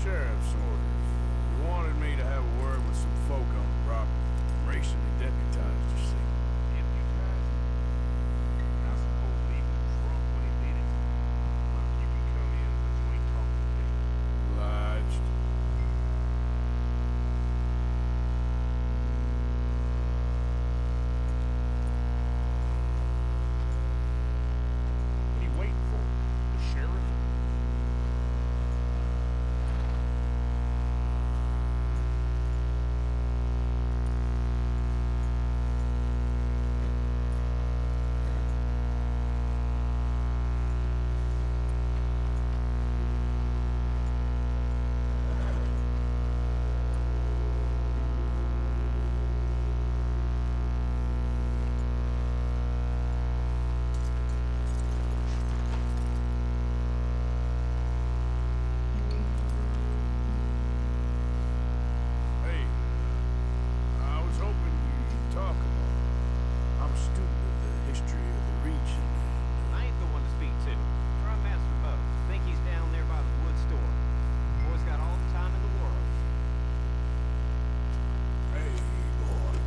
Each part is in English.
Sheriff's orders. You wanted me to have a word with some folk on the property. Recently deputized, you see. Deputized? I suppose leaving the trunk when he did it? Look, you can come in, but you ain't talking to me. Obliged. What are you waiting for? The sheriff? Hey, I was hoping you'd talk about it. I'm a student of the history of the region. I ain't the one to speak to. Try Master Bo. Think he's down there by the wood store. Boy's got all the time in the world. Hey, boy.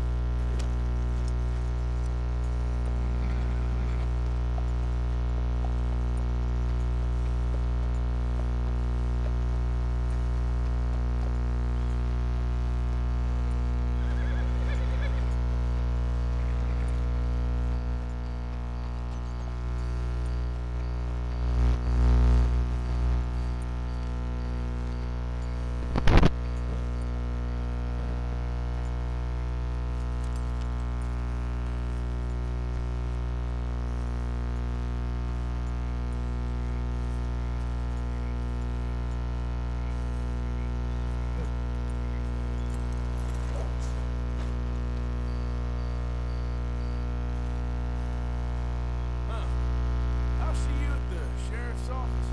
Huh. I'll see you at the sheriff's office.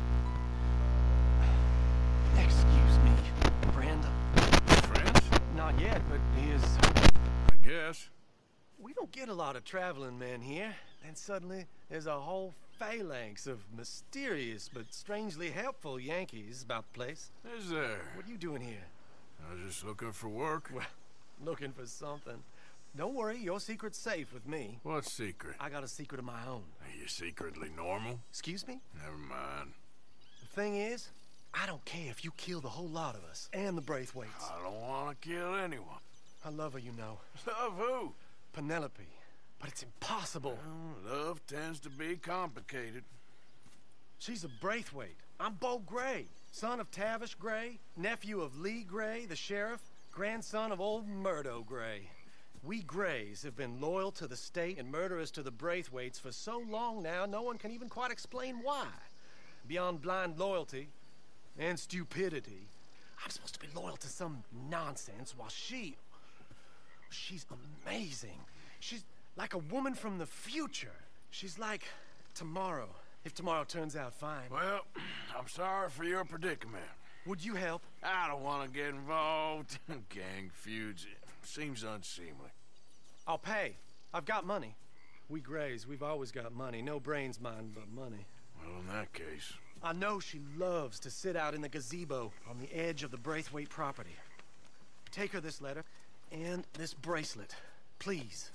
Excuse me, friend. Friends? Not yet, but he is. I guess. We don't get a lot of traveling men here. And suddenly, there's a whole phalanx of mysterious but strangely helpful Yankees about the place. Is there? What are you doing here? I was just looking for work. Well, looking for something. Don't worry, your secret's safe with me. What secret? I got a secret of my own. Are you secretly normal? Excuse me? Never mind. The thing is, I don't care if you kill the whole lot of us and the Braithwaites. I don't want to kill anyone. I love her, you know. Love who? Penelope. But it's impossible. Well, love tends to be complicated. She's a Braithwaite. I'm Bo Gray, son of Tavish Gray, nephew of Lee Gray, the sheriff, grandson of old Murdo Gray. We Grays have been loyal to the state and murderous to the Braithwaites for so long now, no one can even quite explain why. Beyond blind loyalty and stupidity, I'm supposed to be loyal to some nonsense while she's amazing. She's like a woman from the future. She's like tomorrow, if tomorrow turns out fine. Well, I'm sorry for your predicament. Would you help? I don't want to get involved in gang feuds. It seems unseemly. I'll pay. I've got money. We Grays, we've always got money. No brains, mind, but money. Well, in that case... I know she loves to sit out in the gazebo on the edge of the Braithwaite property. Take her this letter and this bracelet, please.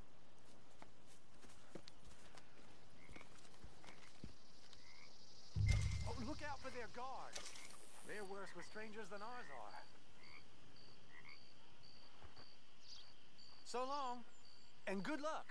Oh, look out for their guards. They're worse with strangers than ours are. So long, and good luck.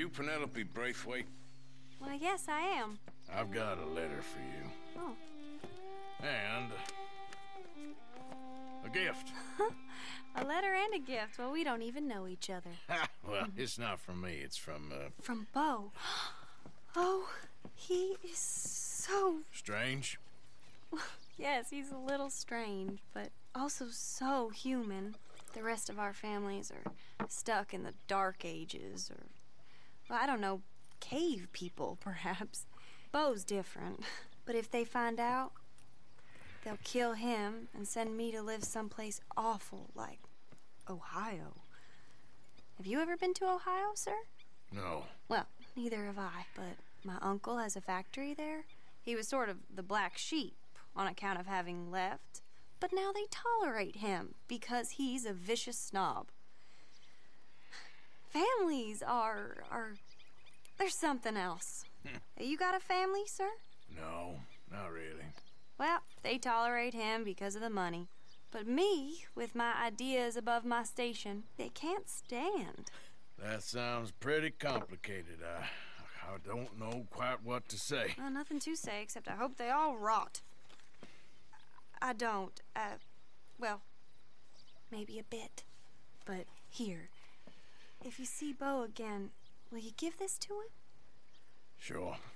you Penelope Braithwaite? Well, yes, I am. I've got a letter for you. Oh. And a gift. A letter and a gift. Well, we don't even know each other. Ha! Well, it's not from me. It's from, From Bo. Oh, he is so... Strange. Yes, he's a little strange, but also so human. The rest of our families are stuck in the dark ages, or, well, I don't know, cave people, perhaps. Bo's different, but if they find out, they'll kill him and send me to live someplace awful like Ohio. Have you ever been to Ohio, sir? No. Well, neither have I, but my uncle has a factory there. He was sort of the black sheep on account of having left, but now they tolerate him because he's a vicious snob. Families there's something else. You got a family, sir? No, not really. Well, they tolerate him because of the money. But me, with my ideas above my station, they can't stand. That sounds pretty complicated. I don't know quite what to say. Well, nothing to say, except I hope they all rot. I don't, well, maybe a bit. But here, if you see Bo again, will you give this to him? Sure.